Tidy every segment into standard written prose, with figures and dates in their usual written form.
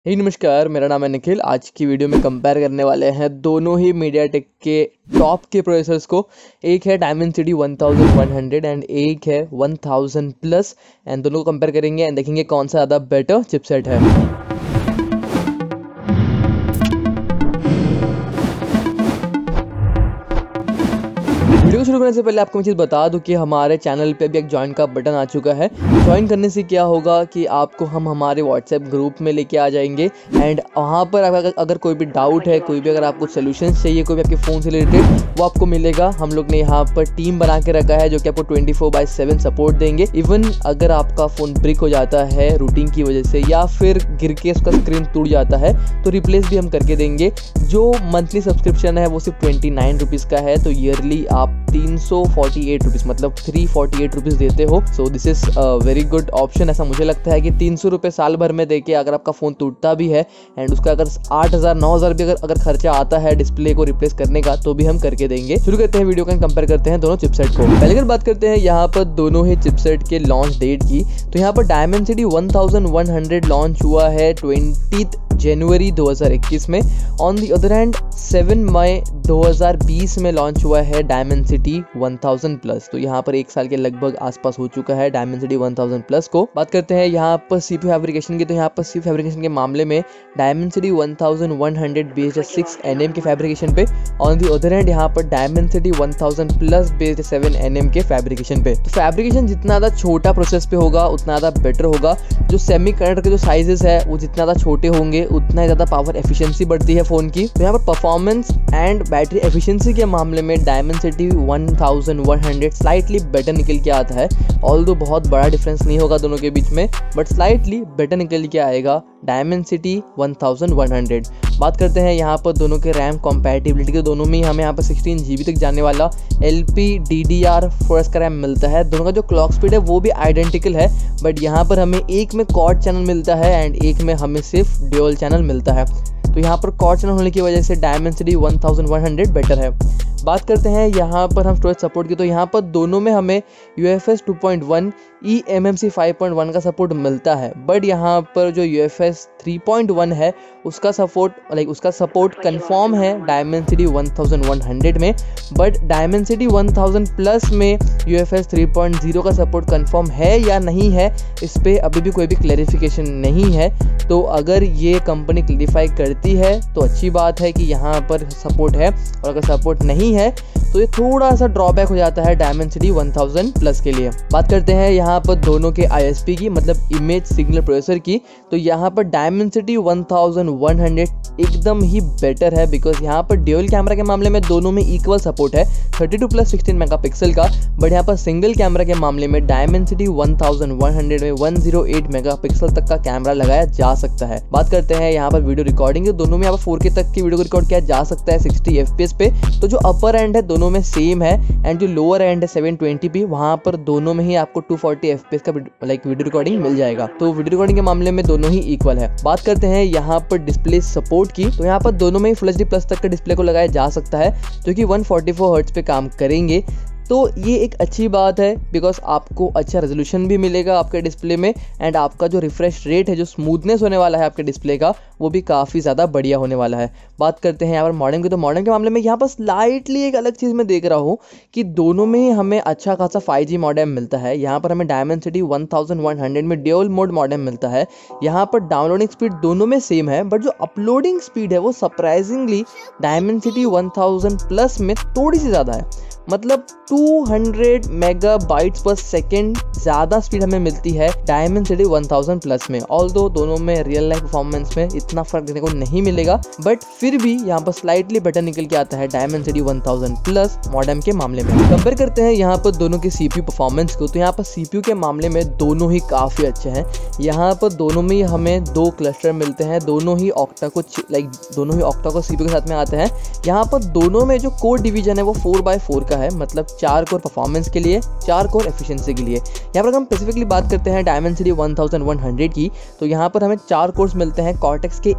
नमस्कार, मेरा नाम है निखिल। आज की वीडियो में कंपेयर करने वाले हैं दोनों ही मीडियाटेक के टॉप के प्रोसेसर्स को। एक है डायमेंसिटी 1100 एंड एक है 1000 प्लस, एंड दोनों को कंपेयर करेंगे एंड देखेंगे कौन सा ज़्यादा बेटर चिपसेट है। वीडियो शुरू करने से पहले आपको मैं चीज़ बता दूं कि हमारे चैनल पे भी एक ज्वाइन का बटन आ चुका है। ज्वाइन करने से क्या होगा कि आपको हम हमारे व्हाट्सएप ग्रुप में लेके आ जाएंगे एंड वहाँ पर अगर कोई भी डाउट है, कोई भी अगर आपको सोल्यूशंस चाहिए, कोई भी आपके फ़ोन से रिलेटेड, वो आपको मिलेगा। हम लोग ने यहाँ पर टीम बना के रखा है जो कि आपको 24/7 सपोर्ट देंगे। इवन अगर आपका फ़ोन ब्रिक हो जाता है रूटिंग की वजह से या फिर गिर के उसका स्क्रीन टूट जाता है तो रिप्लेस भी हम करके देंगे। जो मंथली सब्सक्रिप्शन है वो सिर्फ 29 रुपीज़ का है, तो ईयरली आप 348 रुपीज़ मतलब 348 रुपीज़ देते हो। So this is very good option. ऐसा मुझे लगता है कि 300 रुपये साल भर में देके अगर आपका फ़ोन टूटता भी है एंड उसका अगर 8,000-9,000 भी अगर खर्चा आता है डिस्प्ले को रिप्लेस करने का तो भी हम करके देंगे। शुरू करते हैं वीडियो का, कंपेयर करते हैं दोनों चिपसेट को। पहले अगर बात करते हैं यहाँ पर दोनों ही चिपसेट के लॉन्च डेट की, तो यहाँ पर डायमेंसिटी 1100 लॉन्च हुआ है 20 जनवरी 2021 में। ऑन दी अदर हैंड 7 मई 2020 में लॉन्च हुआ है डायमेंसिटी 1000 प्लस। तो यहाँ पर एक साल के लगभग आसपास हो चुका है डायमेंसिटी 1000 प्लस को। बात करते हैं यहाँ पर सीपीयू फैब्रिकेशन की, तो यहाँ पर सीपीयू फैब्रिकेशन के मामले में डायमेंसिटी 1100 बेस्ड 6 nm के फैब्रिकेशन पे। ऑन दी अदर हैंड यहाँ पर डायमेंसिटी 1000 प्लस बेस्ड 7 nm के फैब्रिकेशन पे। तो फैब्रिकेशन जितना ज़्यादा छोटा प्रोसेस पे होगा उतना ज़्यादा बेटर होगा। जो सेमीकंडक्टर के जो साइजेस है वो जितना ज़्यादा छोटे होंगे उतना ही ज़्यादा पावर एफिशिएंसी बढ़ती है फ़ोन की। तो यहाँ पर परफॉर्मेंस एंड बैटरी एफिशिएंसी के मामले में डायमेंसिटी 1100 स्लाइटली बेटर निकल के आता है। ऑल्दो बहुत बड़ा डिफरेंस नहीं होगा दोनों के बीच में, बट स्लाइटली बेटर निकल के आएगा डायमेंसिटी 1100। बात करते हैं यहाँ पर दोनों के रैम कॉम्पैटिबिलिटी के। दोनों में हमें यहाँ पर 16 GB तक जाने वाला LPDDR4 का रैम मिलता है। दोनों का जो क्लॉक स्पीड है वो भी आइडेंटिकल है, बट यहाँ पर हमें एक में क्वाड चैनल मिलता है एंड एक में हमें सिर्फ ड्यूल चैनल मिलता है। तो यहाँ पर क्वाड चैनल होने की वजह से डायमेंसिटी 1100 बेटर है। बात करते हैं यहाँ पर हम स्टोरेज सपोर्ट की, तो यहाँ पर दोनों में हमें UFS 2.1 eMMC 5.1 का सपोर्ट मिलता है, बट यहाँ पर जो UFS 3.1 है उसका सपोर्ट कंफर्म है डायमेंसिटी 1100 में, बट डायमेंसिटी 1000 प्लस में UFS 3.0 का सपोर्ट कंफर्म है या नहीं है, इस पर अभी भी कोई भी क्लैरिफिकेशन नहीं है। तो अगर ये कंपनी क्लैरिफाई करती है तो अच्छी बात है कि यहाँ पर सपोर्ट है, और अगर सपोर्ट नहीं है तो ये थोड़ा सा ड्रॉबैक हो जाता है डायमेंसिटी 1000 प्लस के लिए। बात करते हैं यहाँ पर दोनों के ISP की, मतलब इमेज सिग्नल प्रोसेसर की। तो यहाँ पर डायमेंसिटी 1100 एकदम ही बेटर है, बिकॉज यहाँ पर ड्यूल कैमरा के मामले में दोनों में इक्वल सपोर्ट है 32+16 मेगापिक्सल का, बट यहाँ पर सिंगल कैमरा के मामले में डायमेंसिटी 1100 में 108 मेगापिक्सल तक का कैमरा लगाया जा सकता है। बात करते हैं यहाँ पर वीडियो रिकॉर्डिंग, दोनों में यहाँ पर 4K तक की वीडियो को रिकॉर्ड किया जा सकता है 60 FPS पे। तो जो अपर एंड है दोनों में सेम है एंड जो लोअर एंड है 720p, वहाँ पर दोनों में ही आपको 240 FPS का वीडियो रिकॉर्डिंग मिल जाएगा। तो वीडियो रिकॉर्डिंग के मामले में दोनों ही इक्वल है। बात करते हैं यहाँ पर डिस्प्ले सपोर्ट की, तो यहाँ पर दोनों में ही Full HD प्लस तक का डिस्प्ले को लगाया जा सकता है जो कि 144 हर्ट्ज पे काम करेंगे। तो ये एक अच्छी बात है, बिकॉज आपको अच्छा रेजोल्यूशन भी मिलेगा आपके डिस्प्ले में एंड आपका जो रिफ्रेश रेट है, जो स्मूथनेस होने वाला है आपके डिस्प्ले का, वो भी काफ़ी ज़्यादा बढ़िया होने वाला है। बात करते हैं यहाँ पर मॉडेम की, तो मॉडेम के मामले में यहाँ पर स्लाइटली एक अलग चीज़ मैं देख रहा हूँ कि दोनों में ही हमें अच्छा खासा 5G मॉडेम मिलता है। यहाँ पर हमें डायमेंसिटी 1100 में ड्यूल मोड मॉडेम मिलता है। यहाँ पर डाउनलोडिंग स्पीड दोनों में सेम है, बट जो अपलोडिंग स्पीड है वो सरप्राइजिंगली डायमेंसिटी 1000 प्लस में थोड़ी सी ज़्यादा है, मतलब 200 मेगाबाइट्स पर सेकेंड ज़्यादा स्पीड हमें मिलती है डायमेंसिटी 1000 प्लस में। ऑल्दो दोनों में रियल लाइफ परफॉर्मेंस में इतना फर्क देखने को नहीं मिलेगा, बट फिर भी यहाँ पर स्लाइटली बेटर निकल के आता है डायमेंसिटी 1000 प्लस मॉडेम के मामले में। कंपेयर करते हैं यहाँ पर दोनों के CPU परफॉर्मेंस को, तो यहाँ पर CPU के मामले में दोनों ही काफ़ी अच्छे हैं। यहाँ पर दोनों में ही हमें 2 क्लस्टर मिलते हैं, दोनों ही ऑक्टा को CPU के साथ में आते हैं। यहाँ पर दोनों में जो कोर डिवीजन है वो 4x4 का है, मतलब 4 कोर परफॉर्मेंस के लिए, 4 कोर एफिशिएंसी के लिए। यहाँ पर हम स्पेसिफिकली बात करते हैं डायमेंसिटी 1100 की, तो यहाँ पर हमें 4 कोर्स मिलते हैं कॉर्टेक्स के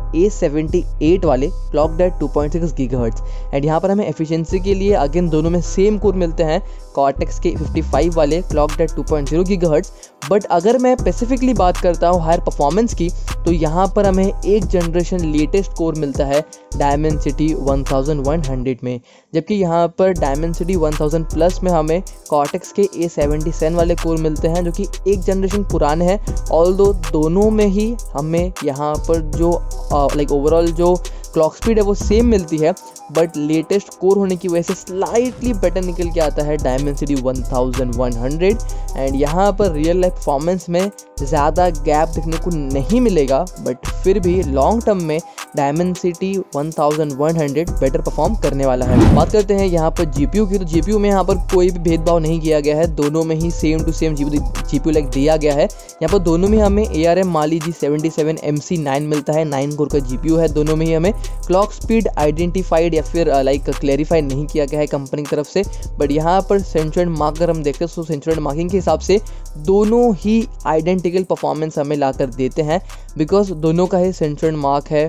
A78 वाले, क्लॉक्ड एट 2.6 GHz। एंड यहाँ पर हमें एफिशिएंसी के लिए अगेन दोनों में सेम कोर मिलते हैं कॉर्टेक्स के 55 वाले क्लॉक्ड एट 2.0 GHz। बट अगर मैं स्पेसिफिकली बात करता हूँ हायर परफॉर्मेंस की, तो यहाँ पर हमें एक जनरेशन लेटेस्ट कोर मिलता है डायमेंसिटी 1100 में, जबकि यहाँ पर डायमेंसिटी 1000 प्लस में हमें कॉर्टेक्स के A77 वाले कोर मिलते हैं जो कि एक जनरेशन पुराने हैं। ऑल्दो दोनों में ही हमें यहाँ पर जो ओवरऑल जो क्लॉक स्पीड है वो सेम मिलती है, बट लेटेस्ट कोर होने की वजह से स्लाइटली बेटर निकल के आता है डायमेंसिटी 1100। एंड यहाँ पर रियल लाइफ परफॉर्मेंस में ज़्यादा गैप देखने को नहीं मिलेगा, बट फिर भी लॉन्ग टर्म में डायमेंसिटी 1100 बेटर परफॉर्म करने वाला है। बात करते हैं यहाँ पर GPU की, तो GPU में यहाँ पर कोई भी भेदभाव नहीं किया गया है, दोनों में ही same to same GPU like दिया गया है। यहाँ पर दोनों में हमें ARM Mali G77 MC9 मिलता है, 9 कोर का GPU है। दोनों में ही हमें क्लॉक स्पीड आइडेंटिफाइड या फिर क्लेरिफाई नहीं किया गया है कंपनी की तरफ से, बट यहाँ पर सेंचुरेंट मार्क अगर हम देखते हैं तो सेंचुरेंट मार्किंग के हिसाब से दोनों ही आइडेंटिकल परफॉर्मेंस हमें लाकर देते हैं, बिकॉज दोनों का ही सेंचुरेंट मार्क है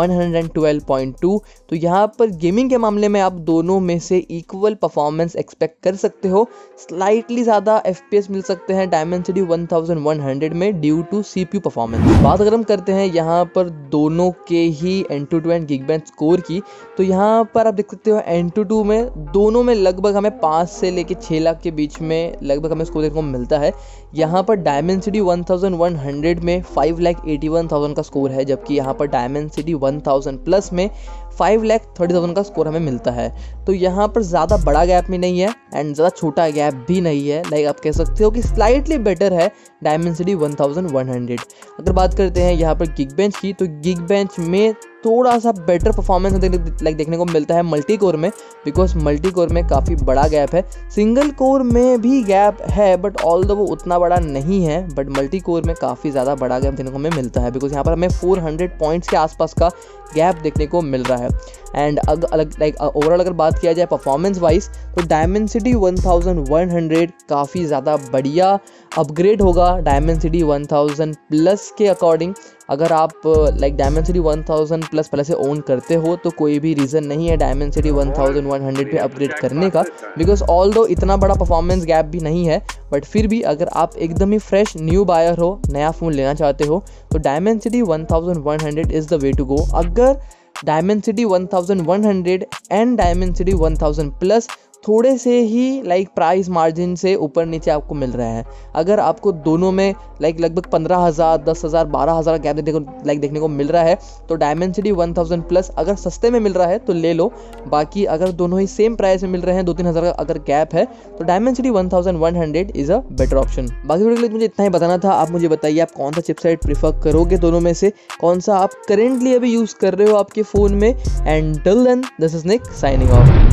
112.2। तो यहाँ पर गेमिंग के मामले में आप दोनों में से इक्वल परफॉर्मेंस एक्सपेक्ट कर सकते हो। स्लाइटली ज़्यादा FPS मिल सकते हैं डायमेंसिटी 1100 में ड्यू टू CPU परफॉर्मेंस। बात अगर हम करते हैं यहाँ पर दोनों के ही N22 एंड Geekbench स्कोर की, तो यहाँ पर आप देख सकते हो N22 में दोनों में लगभग हमें 5 से लेके 6 लाख के बीच में लगभग हमें स्कोर देखने को मिलता है। यहाँ पर डायमेंसिटी 1100 में 5,81,000 का स्कोर है, जबकि यहाँ पर डायमेंसिटी 1000 प्लस में 5,30,000 का स्कोर हमें मिलता है। तो यहाँ पर ज़्यादा बड़ा गैप भी नहीं है एंड ज़्यादा छोटा गैप भी नहीं है, लाइक आप कह सकते हो कि स्लाइटली बेटर है डायमेंसिटी 1100। अगर बात करते हैं यहाँ पर Geekbench की, तो Geekbench में थोड़ा सा बेटर परफॉर्मेंस देखने को मिलता है मल्टी कोर में, बिकॉज मल्टी कोर में काफ़ी बड़ा गैप है। सिंगल कोर में भी गैप है बट ऑल्दो वो उतना बड़ा नहीं है, बट मल्टी कोर में काफ़ी ज़्यादा बड़ा गैप देखने को हमें मिलता है, बिकॉज यहाँ पर हमें 400 पॉइंट्स के आसपास का गैप देखने को मिल रहा है। एंड ओवरऑल अगर बात किया जाए परफॉर्मेंस वाइज, तो डायमेंसिटी 1100 काफ़ी ज़्यादा बढ़िया अपग्रेड होगा डायमेंसिटी 1000 प्लस के अकॉर्डिंग। अगर आप डायमेंसिटी 1000 प्लस पहले से ओन करते हो तो कोई भी रीज़न नहीं है डायमेंसिटी 1100 पे अपग्रेड करने का, बिकॉज ऑल्दो इतना बड़ा परफॉर्मेंस गैप भी नहीं है, बट फिर भी अगर आप एकदम ही फ्रेश न्यू बायर हो, नया फ़ोन लेना चाहते हो, तो Dimensity 1100 is the way to go. अगर डायमेंसिटी 1100 एंड डायमेंसिटी 1000 प्लस थोड़े से ही प्राइस मार्जिन से ऊपर नीचे आपको मिल रहा है, अगर आपको दोनों में लगभग 15,000, 10,000, 12,000 गैप देखने को मिल रहा है, तो डायमेंसिटी 1000 प्लस अगर सस्ते में मिल रहा है तो ले लो। बाकी अगर दोनों ही सेम प्राइस में मिल रहे हैं, 2-3 हज़ार का अगर गैप है, तो Dimensity 1100 is a better option. बाकी वीडियो के लिए मुझे इतना ही बताना था। आप मुझे बताइए आप कौन सा चिपसेट प्रीफर करोगे, दोनों में से कौन सा आप करेंटली अभी यूज़ कर रहे हो आपके फ़ोन में। And till then, this is Nick signing of.